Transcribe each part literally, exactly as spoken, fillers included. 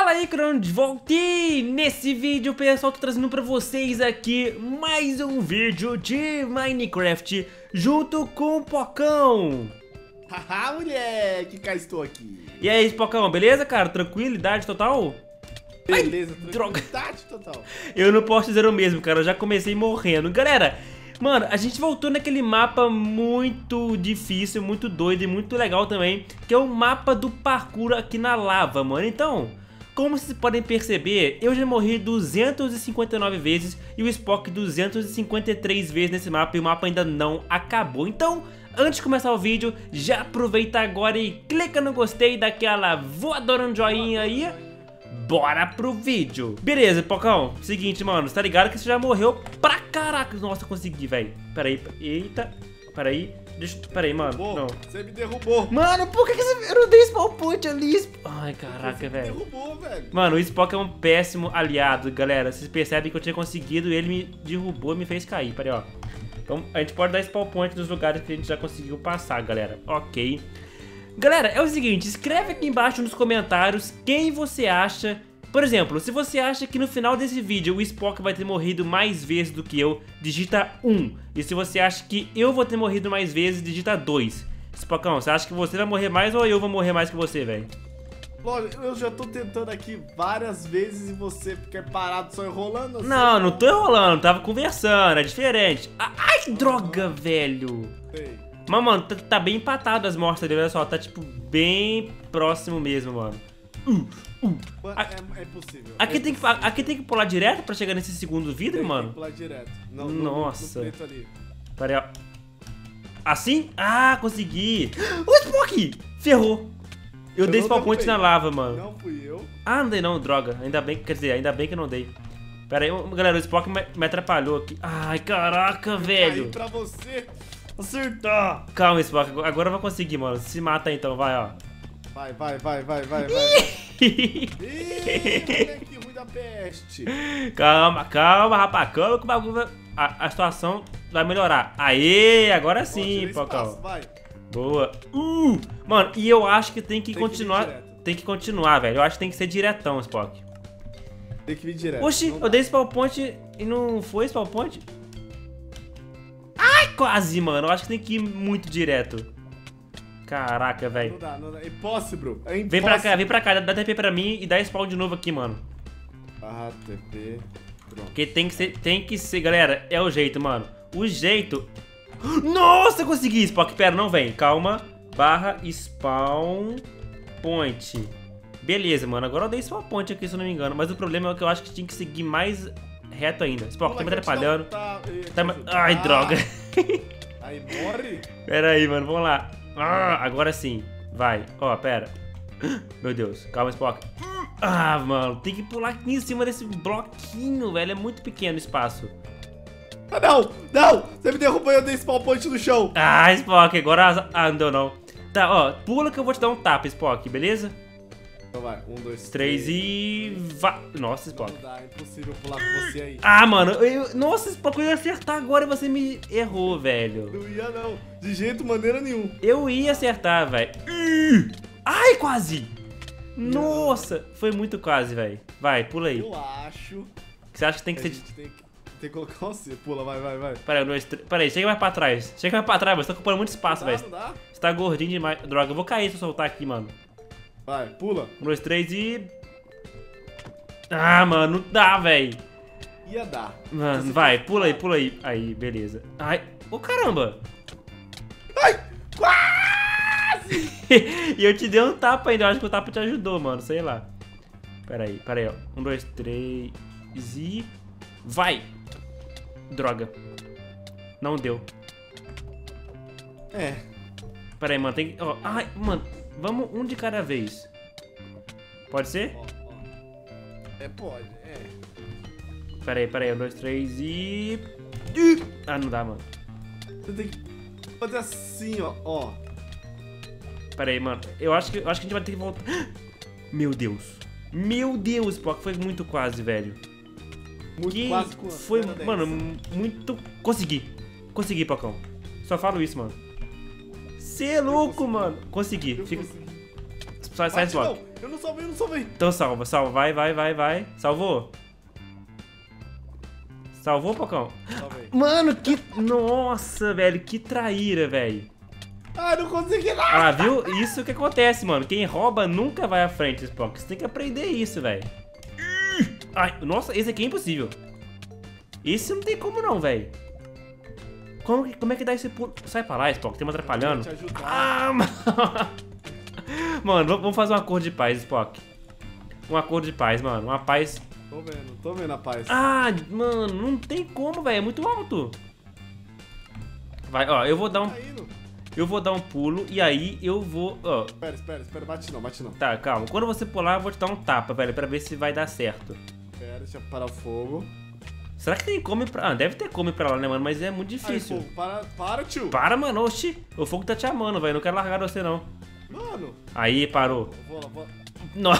Fala aí, Crono, de volta e nesse vídeo, pessoal, tô trazendo pra vocês aqui mais um vídeo de Minecraft junto com o Pocão. Haha, moleque, cá estou aqui. E aí, Pocão, beleza, cara? Tranquilidade total? Beleza, Ai, droga. tranquilidade total. Eu não posso dizer o mesmo, cara, eu já comecei morrendo. Galera, mano, a gente voltou naquele mapa muito difícil, muito doido e muito legal também, que é o mapa do parkour aqui na lava, mano. Então, como vocês podem perceber, eu já morri duzentas e cinquenta e nove vezes e o Spock duzentas e cinquenta e três vezes nesse mapa e o mapa ainda não acabou. Então, antes de começar o vídeo, já aproveita agora e clica no gostei, dá aquela voadora no joinha aí. Bora pro vídeo. Beleza, Pocão, seguinte, mano, você tá ligado que você já morreu pra caraca. Nossa, consegui, velho. Pera aí, eita, pera aí. Deixa, pera aí, mano, Derrubou, não. Você me derrubou. Mano, por que, que você... Eu não dei spawn point ali? Ai, caraca, Você me velho. derrubou, velho. Mano, o Spock é um péssimo aliado, galera. Vocês percebem que eu tinha conseguido e ele me derrubou e me fez cair. Pera aí, ó. Então, a gente pode dar spawn point nos lugares que a gente já conseguiu passar, galera. Ok. Galera, é o seguinte, escreve aqui embaixo nos comentários quem você acha... Por exemplo, se você acha que no final desse vídeo o Spock vai ter morrido mais vezes do que eu, digita um. E se você acha que eu vou ter morrido mais vezes, digita dois. Spockão, você acha que você vai morrer mais ou eu vou morrer mais que você, velho? Lógico, eu já tô tentando aqui várias vezes e você fica parado só enrolando assim. Não, não tô enrolando, tava conversando, é diferente. Ah, ai, que droga, velho. Sei. Mas, mano, tá, tá bem empatado as mortes dele, olha só, tá tipo bem próximo mesmo, mano. Uh, uh. Mano, é, é possível. Aqui, é tem que, possível. aqui tem que pular direto pra chegar nesse segundo vidro, Tem mano? que pular direto. Não, no- Nossa. no preto ali. Pera aí, ó. Assim? Ah, consegui. O Spock! Ferrou. Eu, Eu dei não spawn point derrubei. na lava, mano. Não fui eu. Ah, não dei não, droga. Ainda bem, quer dizer, ainda bem que eu não dei. Pera aí, galera, o Spock me, me atrapalhou aqui. Ai, caraca, Caí velho. pra você acertar. Calma, Spock, agora eu vou conseguir, mano. Se mata então, vai, ó. Vai, vai, vai, vai, vai, vai. Ih, moleque ruim da peste. Calma, calma, rapaz, calma que o bagulho vai... A, a situação vai melhorar. Aê, agora Ó, sim, tirei espaço, Pocão. vai. Boa. Uh! Mano, e eu acho que tem que Tem que continuar. vir direto. Tem que continuar, velho. Eu acho que tem que ser diretão, Spock. Tem que vir direto. Oxi, Não eu dá. dei spawn point e não foi spawn point? Ai, quase, mano. Eu acho que tem que ir muito direto. Caraca, Não velho. dá, não dá. É impossível. É impossível. Vem pra cá, vem pra cá. Dá T P pra mim e dá spawn de novo aqui, mano. Ah, T P. Pronto. Porque tem que ser, tem que ser, galera. É o jeito, mano. O jeito... Nossa, consegui, Spock. Pera, não vem. Calma. Barra spawn point. Beleza, mano. Agora eu dei spawn point aqui, se eu não me engano. Mas o problema é que eu acho que tinha que seguir mais reto ainda. Spock, tá me atrapalhando. Tá, eu ia te Tá me- ajudar. Ai, droga. Aí morre. Pera aí, mano. Vamos lá. Ah, agora sim. Vai. Ó, pera. Meu Deus. Calma, Spock. Ah, mano. Tem que pular aqui em cima desse bloquinho, velho. É muito pequeno o espaço. Ah, não, não. Você me derrubou e eu dei spawn point no chão. Ah, Spock. Agora... Ah, não deu não. Tá, ó. Pula que eu vou te dar um tapa, Spock. Beleza? Então vai. Um, dois, Três e... Vá. Nossa, Spock. Não dá, é impossível pular com você aí. Ah, mano. Eu... Nossa, Spock. Eu ia acertar agora e você me errou, velho. Não ia não. De jeito, maneira nenhum. Eu ia acertar, velho. Ih! Ai, quase. Nossa. Foi muito quase, velho. Vai, pula aí. Eu acho Você acha que tem que que a ser... gente tem que, tem que colocar você. Pula, vai, vai, vai. Pera aí, um, dois, três... Pera aí, chega mais pra trás. Chega mais pra trás, você tá ocupando muito espaço, Não dá, velho. não dá? Você tá gordinho demais. Droga, eu vou cair se eu soltar aqui, mano. Vai, pula. Um, dois, três e... Ah, mano, não dá, velho. Ia dar. Mano, Você vai, tem- pula aí, pula aí. Aí, beleza. Ai, ô caramba. Ai, quase! E eu te dei um tapa ainda, eu acho que o tapa te ajudou, mano, sei lá. Pera aí, pera aí, ó. Um, dois, três e... Vai! Droga. Não deu. É. Pera aí, mano, tem que... Ó, ai, mano, vamos um de cada vez. Pode ser? Ó, ó. É, pode, é. Pera aí, pera aí, um, dois, três e... Ih! Ah, não dá, mano. Você tem que fazer assim, ó, ó. Pera aí, mano. Eu acho que, eu acho que a gente vai ter que voltar. Meu Deus. Meu Deus, Spock, foi muito quase, velho. Muito Que quase com foi, zero a dez. mano, muito... Consegui. Consegui, Pocão. Só falo isso, mano. Cê é louco, consegui. mano. Consegui. Eu Fica... consegui. Sai, sai, Bate Spock. não. Eu não salvei, eu não salvei. Então salva, salva. Vai, vai, vai, vai. Salvou? Salvou, Pocão? Salvei. Mano, que... Nossa, velho. Que traíra, velho. Ah, não consegui nada. Ah, viu? Isso que acontece, mano. Quem rouba nunca vai à frente, Spock. Você tem que aprender isso, velho. Ai, nossa, esse aqui é impossível. Esse não tem como não, velho. Como, como é que dá esse pulo? Sai pra lá, Spock. Tem me atrapalhando. Te ajudar. Ah, mano. Mano, vamos fazer um acordo de paz, Spock. Um acordo de paz, mano. Uma paz... Tô vendo, tô vendo a paz. Ah, mano, não tem como, velho. É muito alto. Vai, ó, eu vou dar um... Tá indo. Eu vou dar um pulo e aí eu vou... Ó. Espera, espera, espera. Bate não, bate não. Tá, calma. Quando você pular, eu vou te dar um tapa, velho, pra ver se vai dar certo. Espera, deixa eu parar o fogo. Será que tem como ir pra... Ah, deve ter como ir pra lá, né, mano? Mas é muito Aí, difícil. fogo, para, para, tio. Para, mano. Oxi. O fogo tá te amando, velho. Não quero largar você, não. Mano. Aí, parou. Eu vou lá, vou lá. Nossa.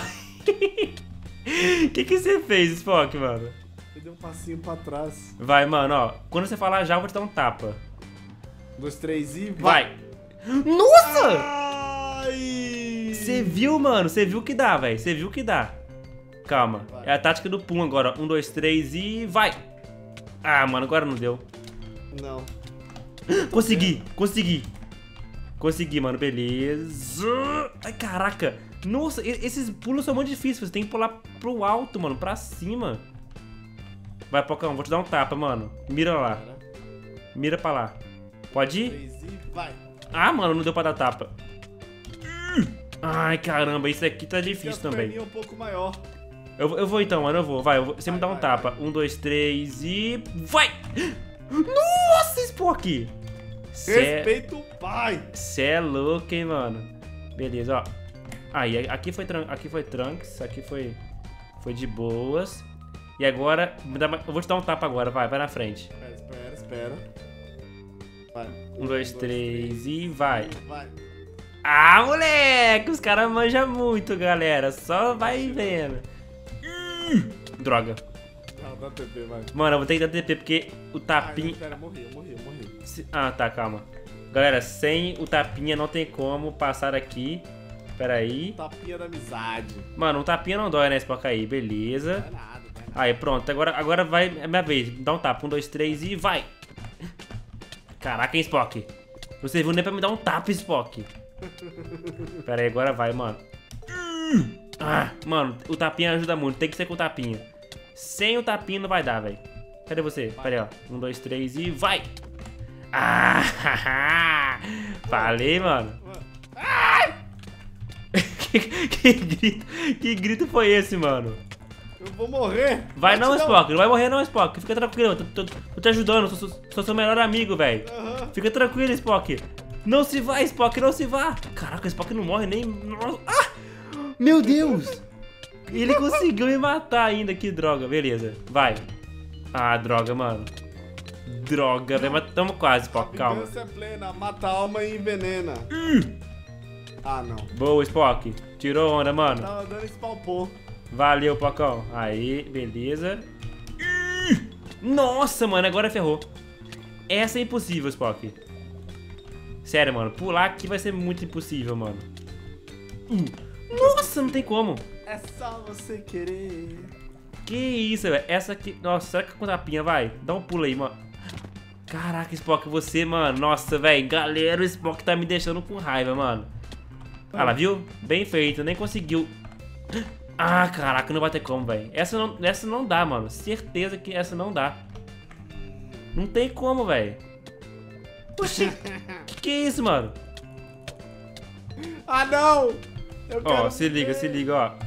O que que você fez, Spock, mano? Eu dei um passinho pra trás. Vai, mano, ó. Quando você falar já, eu vou te dar um tapa. Um, dois, três e... Vai. Nossa! Ai! Você viu, mano? Você viu que dá, velho. Você viu que dá. Calma. Vai. É a tática do Pum agora. Um, dois, três e vai. Ah, mano, agora não deu. Não. Consegui, consegui. Consegui, mano, beleza. Ai, caraca. Nossa, e- esses pulos são muito difíceis. Você tem que pular pro alto, mano, pra cima. Vai, Pocão, vou te dar um tapa, mano. Mira lá. Para. Mira pra lá. Pode ir? Três e vai. Ah, mano, não deu pra dar tapa. Ai, caramba, isso aqui tá E difícil as também. perninhas um pouco maior. Eu, vou- eu vou então, mano, eu vou. Vai, eu vou- você me Vai, dá um vai, tapa. Um, dois, três e... Vai! Nossa, Spock! Cê... Respeita o pai. Cê é louco, hein, mano. Beleza, ó. Aí, aqui foi, tran... aqui foi Trunks, aqui foi... Foi de boas. E agora, me dá mais- eu vou te dar um tapa agora, vai, vai na frente. Espera, espera, espera. Vai. Um, dois, três e vai. Vai. Ah, moleque! Os caras manjam muito, galera. Só vai vendo. Hum, droga. Não, dá T P, vai. Mano, eu vou ter que dar T P porque o Ai, tapinha... não, espera, eu morri, eu morri, eu morri. Se- Ah, tá, calma. Galera, sem o tapinha não tem como passar aqui. Pera aí. Tapinha da amizade. Mano, um tapinha não dói, né, Spock? Aí, beleza. Não é nada, não é nada. Aí, pronto. Agora, agora vai... É minha vez. Dá um tapa. Um, dois, três e vai. Caraca, hein, Spock? Não serviu nem pra me dar um tapa, Spock. Pera aí, agora vai, mano. Ah, mano, o tapinha ajuda muito. Tem que ser com o tapinha. Sem o tapinha não vai dar, velho. Cadê você? Pera aí, ó. Um, dois, três e vai. Ah, falei, mano. que, que grito, que grito foi esse, mano? Eu vou morrer. Vai Bate não, Spock. Não vai morrer não, Spock. Fica tranquilo. Tô, tô, tô te ajudando. Sou, sou, sou seu melhor amigo, velho. Aham. Fica tranquilo, Spock. Não se vá, Spock. Não se vá. Caraca, o Spock não morre nem... Nossa. Ah! Meu Deus. Ele conseguiu me matar ainda. Que droga. Beleza. Vai. Ah, droga, mano. Droga, velho. Mas tamo quase, Spock. A Calma. vingança é plena, mata a alma e envenena. Ah, não. Boa, Spock. Tirou onda, mano. Tava dando espalpou. Valeu, Pocão. Aí, beleza. Nossa, mano, agora ferrou. Essa é impossível, Spock. Sério, mano. Pular aqui vai ser muito impossível, mano. Nossa, não tem como. É só você querer. Que isso, velho. Essa aqui... Nossa, será que com tapinha vai? Dá um pulo aí, mano. Caraca, Spock, você, mano. Nossa, velho. Galera, o Spock tá me deixando com raiva, mano. Ah lá, viu? Bem feito. Nem conseguiu. Ah, caraca, não vai ter como, velho. Essa não, essa não dá, mano. Certeza que essa não dá. Não tem como, velho. Oxi. Que que é isso, mano? Ah, não! Eu Ó, quero se liga, ver. se liga, ó.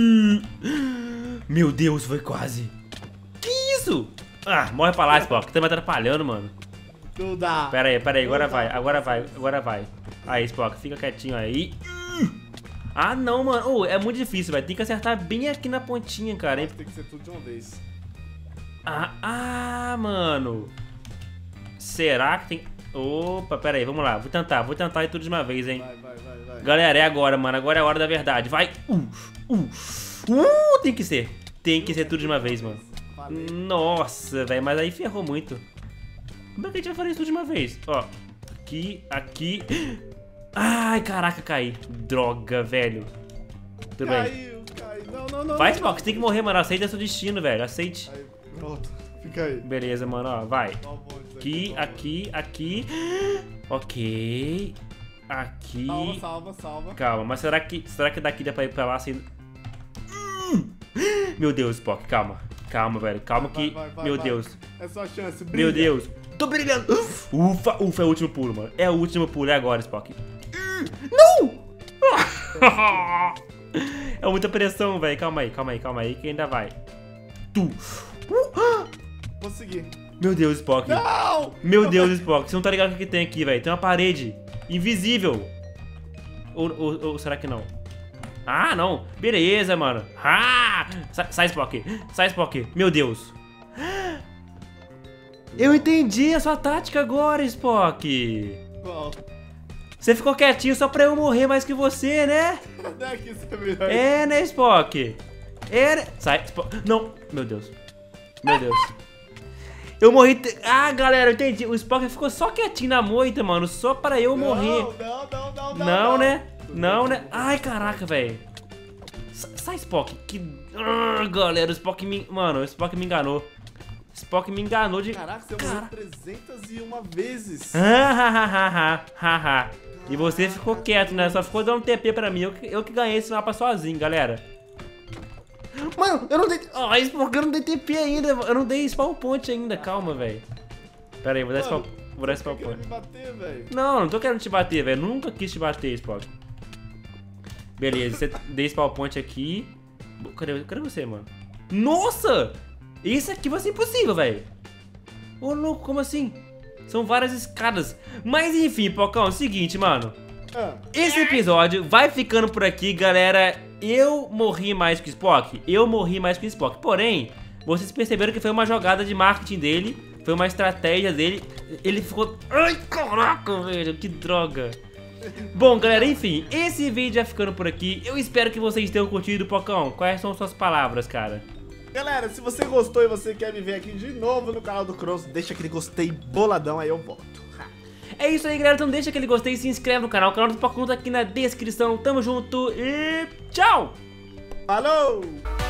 Meu Deus, foi quase. Que isso? Ah, morre pra lá, Spock. Tá me atrapalhando, mano. Não dá. Pera aí, pera aí. Agora Não dá, vai, não agora dá. vai, agora vai. Aí, Spock, fica quietinho aí. Ah, não, mano. Oh, é muito difícil, velho. Tem que acertar bem aqui na pontinha, cara. hein? Tem que ser tudo de uma vez. Ah, ah, mano. Será que tem... Opa, pera aí, vamos lá. Vou tentar, vou tentar ir tudo de uma vez, hein. Vai, vai, vai, vai. Galera, é agora, mano. Agora é a hora da verdade. Vai. Uh, uh, uh, tem que ser. Tem que ser tudo de uma vez, mano. Falei. Nossa, velho. Mas aí ferrou muito. Como é que a gente vai fazer isso tudo de uma vez? Ó. Aqui, aqui. Ai, caraca, caí. Droga, velho. Tudo bem. Caiu, caiu. Não, não, não. Vai, não, Spock, não. você tem que morrer, mano. Aceita seu destino, velho. Aceite. Aí, pronto. Fica aí. Beleza, mano, ó. Vai. Só um monte Aqui, só um aqui, aqui. Ok. Aqui. monte. Salva, salva, salva. Calma, mas será que, será que daqui dá pra ir pra lá sem... Hum! Meu Deus, Spock, calma. Calma, velho. Calma que... Vai, vai, vai, Meu vai. Deus. É sua chance, brilha. Meu Deus. Tô brilhando. Ufa, ufa, é o último pulo, mano. É o último pulo, é agora, Spock. Não! É muita pressão, velho. Calma aí, calma aí, calma aí, que ainda vai. Tu. Consegui. Meu Deus, Spock. Não! Meu Deus, Spock. Você não tá ligado o que tem aqui, velho. Tem uma parede invisível. Ou, ou, ou será que não? Ah, não. Beleza, mano. Ah! Sai, sai, Spock. Sai, Spock. Meu Deus. Eu entendi a sua tática agora, Spock. Qual? Você ficou quietinho só pra eu morrer mais que você, né? Não é que isso é melhor. É, né, Spock? É, né? Sai, Spock. Não. Meu Deus. Meu Deus. Eu morri... Te... Ah, galera, eu entendi. O Spock ficou só quietinho na moita, mano. Só para eu morrer. Não, não, não, não, não. Não, né? Não, né? Ai, caraca, velho. Sai, Spock. Que... Ah, galera, o Spock me... Mano, o Spock me enganou. Spock me enganou de... Caraca, você morreu trezentas e uma vezes. Hahaha. E você ficou quieto, né? Só ficou dando T P pra mim. Eu, que- eu que ganhei esse mapa sozinho, galera. Mano, eu não dei... Ah, Spock, eu não dei T P ainda. Eu não dei spawn point ainda. Calma, velho. Pera aí, vou dar spawn... Vou dar spawn Você point. quer me bater, velho? Não, não tô querendo te bater, velho. Nunca quis te bater, Spock. Beleza, você dei spawn point aqui. Cadê, cadê você, mano? Nossa! Isso aqui vai ser impossível, velho. Ô, louco, como assim? São várias escadas. Mas enfim, Pocão, é o seguinte, mano. Ah, Esse episódio vai ficando por aqui, galera. Eu morri mais que o Spock. Eu morri mais que o Spock. Porém, vocês perceberam que foi uma jogada de marketing dele. Foi uma estratégia dele. Ele ficou... Ai, caraca, velho. Que droga. Bom, galera, enfim. Esse vídeo vai ficando por aqui. Eu espero que vocês tenham curtido, Pocão. Quais são suas palavras, cara? galera, se você gostou e você quer me ver aqui de novo no canal do Cross, deixa aquele gostei boladão, aí eu volto. É isso aí, galera. Então deixa aquele gostei e se inscreve no canal. O canal do Pocão tá aqui na descrição. Tamo junto e tchau! Falou!